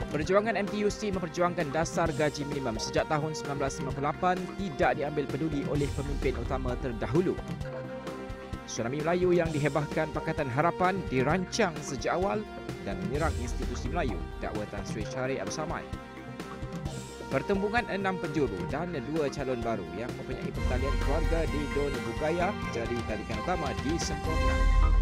Perjuangan NTUC memperjuangkan dasar gaji minimum sejak tahun 1998 tidak diambil peduli oleh pemimpin utama terdahulu. Tsunami Melayu yang dihebahkan Pakatan Harapan dirancang sejak awal dan menyerang institusi Melayu, dakwa Tan Sri Syarif Abdul Samad. Pertembungan 6 penjuru dan 2 calon baru yang mempunyai pertalian keluarga di Don Bugaya jadi tarikan utama di Semporna.